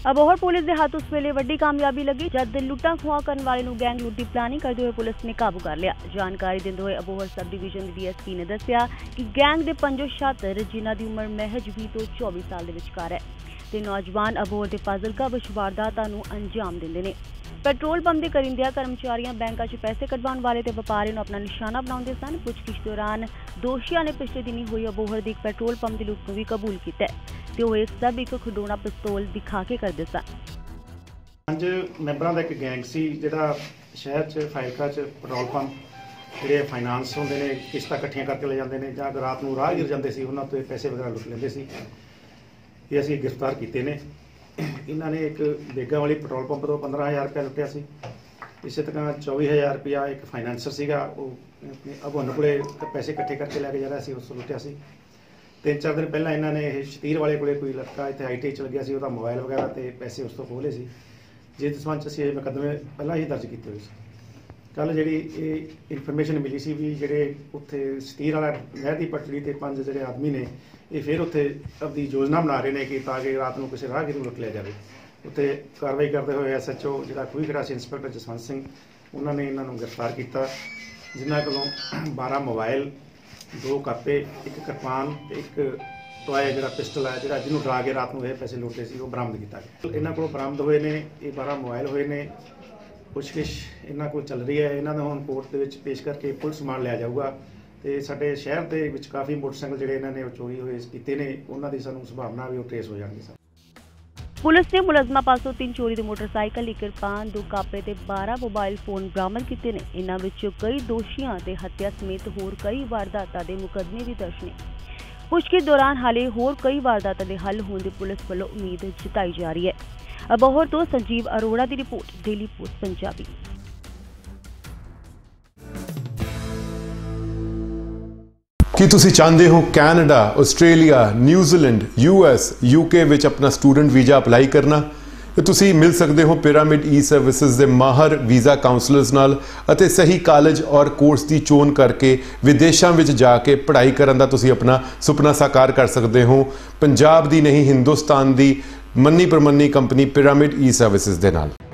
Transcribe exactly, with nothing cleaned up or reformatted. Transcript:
Abohar police के हाथ उस वेले वड्डी कामयाबी लगी जब लुट्टा खुआ करने वाले नूं गैंग लुट की प्लानिंग करते हुए पुलिस ने काबू कर लिया। जानकारी देंदे हुए Abohar sub division D S P ने दस्सिया कि गैंग के पंजो छात्र जिन्हां दी उम्र महज भी तो चौबीस साल के विचकार है ते नौजवान अबोहर के फाजिलका विच वारदातां नूं अंजाम दिंदे ने। पेट्रोल पंप के करिंदिया कर्मचारियों बैंकों च पैसे कढवाने वाले ते व्यापारी नूं अपना निशाना बनाउंदे सन। पुछगिछ दौरान दोषियों ने पिछले दिनी हुई अबोहर दी एक पेट्रोल पंप की लुट नूं भी कबूल किया ते ओह सब एक खिडौना पिस्तौल दिखा के करदे सन। पंज मैंबरां दा एक गैंग सी जिहड़ा शहर च फाइलका च पेट्रोल पंप जिहड़े फाइनांस होंदे ने किस्तां इकट्ठियां करके ले जांदे ने जां रात नूं राह गिर जांदे सी उन्हां तों पैसे वगैरह लुट लैंदे सी। ये असीं गिरफ्तार कीते ने। इन्हां ने एक बेगा वाली पेट्रोल पंप तो पंद्रह हज़ार रुपया लुटिया सी। इस तरह चौबी हज़ार रुपया एक फाइनैंसर सीगा वो अपने अभुन कोले पैसे इकट्ठे करके लैके जा रहा सी उस लुटिया सी। तीन चार दिन पहला इन्होंने शतीर वाले कोले कोई लड़का इतने आई टी च लग्या सी, उसका मोबाइल वगैरह तो पैसे उस तो खोले सी जिस संबंध असीं मुकदमे पहला ही दर्ज किए हुए सी। कल जी इनफॉर्मेशन मिली सी भी जोड़े उत्थे शतीर वाला नहर की पटड़ी ते पंज जोड़े आदमी ने ये फिर उत्थे अपनी योजना बना रहे हैं कि ताकि रात को किसी राहगीर नूं लुट लिया जाए। उत्थे कार्रवाई करते हुए एस एच ओ जो खूही खड़ा से इंस्पैक्टर जसवंत सिंह उन्होंने इन्हों गिरफ्तार किया जिन्हों को बारह मोबाइल दो कापे एक किरपान एक टॉय जो पिस्टल है जो जिन्होंने डरा के रात को पैसे लुटते सी वो बरामद किया गया। इन्हों को बरामद हुए ने ये बारह मोबाइल हुए ने। पुछगिछ इन्हों को चल रही है। इन्हों हम कोर्ट के पेश करके पुलिस मान लिया जाऊगा तो साडे शहर के काफ़ी मोटरसाइकिल जोड़े इन्होंने चोरी हुए किए ने उन्हों की सानूं संभावना भी वो ट्रेस हो जाएगी। पुलिस ने मुलजमा पासों तीन चोरी के मोटरसाइकिल एक किरपान दो कापे ते बारह मोबाइल फोन बरामद किए ने। इन्हां विच कई दोषियों ते हत्या समेत होर कई वारदातां दे मुकदमे भी दर्ज ने। पुछगिछ दौरान हाले होर कई वारदातां दे हल होने की पुलिस वालों उम्मीद जताई जा रही है। अबोहर तो संजीव अरोड़ा की रिपोर्ट, डेली पोस्ट पंजाबी। ਕੀ ਤੁਸੀਂ ਚਾਹੁੰਦੇ ਹੋ Canada, Australia, New Zealand, U S, U K ਵਿੱਚ ਆਪਣਾ ਸਟੂਡੈਂਟ ਵੀਜ਼ਾ ਅਪਲਾਈ ਕਰਨਾ ਤੇ ਤੁਸੀਂ ਮਿਲ ਸਕਦੇ ਹੋ ਪਿਰਾਮਿਡ ਈ ਸਰਵਿਸਿਜ਼ ਦੇ ਮਾਹਰ ਵੀਜ਼ਾ ਕਾਉਂਸਲਰਸ ਨਾਲ ਅਤੇ ਸਹੀ ਕਾਲਜ ਔਰ ਕੋਰਸ ਦੀ ਚੋਣ ਕਰਕੇ ਵਿਦੇਸ਼ਾਂ ਵਿੱਚ ਜਾ ਕੇ ਪੜ੍ਹਾਈ ਕਰਨ ਦਾ ਤੁਸੀਂ ਆਪਣਾ ਸੁਪਨਾ ਸਾਕਾਰ ਕਰ ਸਕਦੇ ਹੋ ਪੰਜਾਬ ਦੀ ਨਹੀਂ ਹਿੰਦੁਸਤਾਨ ਦੀ ਮੰਨੀ ਪ੍ਰਮੰਨੀ ਕੰਪਨੀ ਪਿਰਾਮਿਡ ਈ ਸਰਵਿਸਿਜ਼ ਦੇ ਨਾਲ।